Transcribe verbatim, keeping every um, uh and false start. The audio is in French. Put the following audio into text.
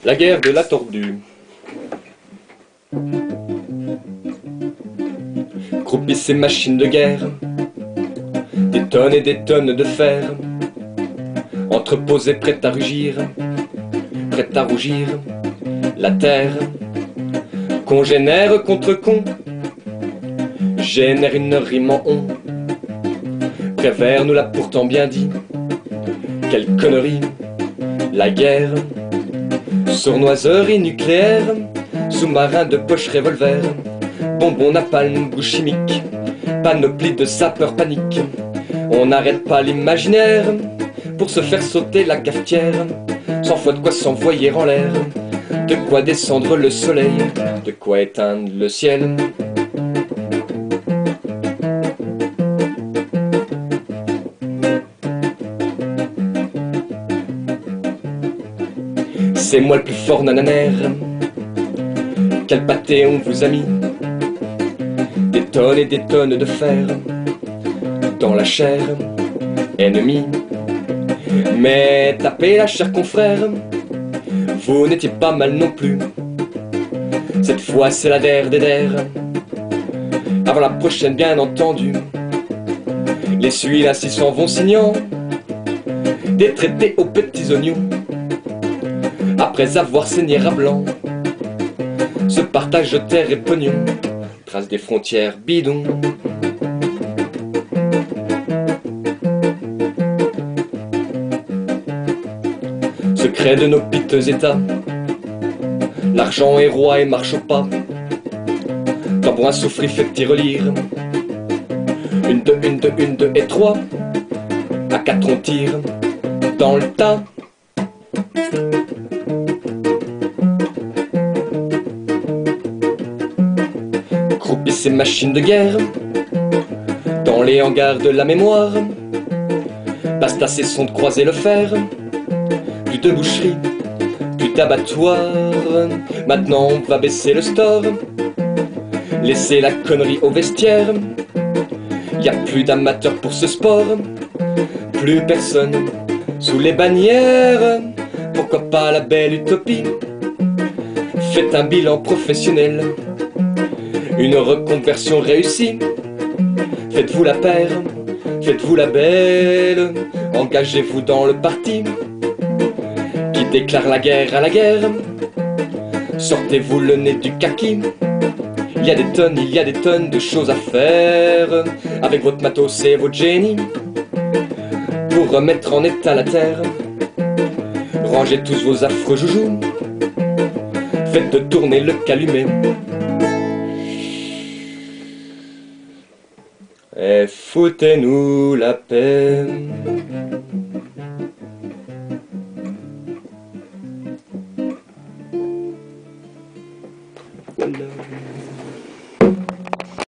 La guerre de la tordue. Croupissent ces machines de guerre, des tonnes et des tonnes de fer, entreposées prêtes à rugir, prêtes à rougir, la terre, congénère contre con, génère une rime en on. Prévert nous l'a pourtant bien dit, quelle connerie, la guerre, sournoiserie nucléaire, sous-marin de poche revolver, bonbon napalm, goût chimique, panoplie de sapeurs panique. On n'arrête pas l'imaginaire pour se faire sauter la cafetière, cent fois de quoi s'envoyer en l'air, de quoi descendre le soleil, de quoi éteindre le ciel. C'est moi le plus fort nananaire, quel pâté on vous a mis, des tonnes et des tonnes de fer dans la chair ennemie. Mais tapez la chère confrère, vous n'étiez pas mal non plus. Cette fois c'est la der des der, avant la prochaine bien entendu. Les celui-là s'y s'en vont signant des traités aux petits oignons. Après avoir saigné à blanc, ce partage de terre et pognon, trace des frontières bidons. Secret de nos piteux états, l'argent est roi et marche au pas. Tambourin souffrit fait-il relire, une, deux, une, deux, une, deux et trois, à quatre on tire dans le tas. Croupissent ces machines de guerre dans les hangars de la mémoire. Basta cessons de croiser le fer, plus de boucherie, plus d'abattoir. Maintenant on va baisser le store, laisser la connerie au vestiaire. Y a plus d'amateurs pour ce sport, plus personne sous les bannières. Pourquoi pas la belle utopie? Faites un bilan professionnel, une reconversion réussie. Faites-vous la paire, faites-vous la belle, engagez-vous dans le parti qui déclare la guerre à la guerre. Sortez-vous le nez du kaki. Il y a des tonnes, il y a des tonnes de choses à faire avec votre matos et votre génie pour remettre en état la terre. Rangez tous vos affreux joujoux, faites tourner le calumet et foutez-nous la paix.